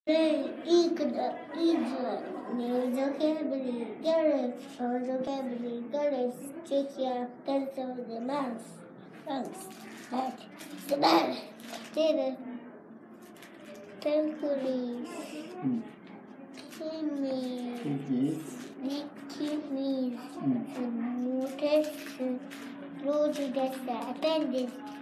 Equal new vocabulary, girls, or vocabulary, girls, take your pencil, the mouse, that, the bell, table, temporaries, kidneys, motors, roads, appendix,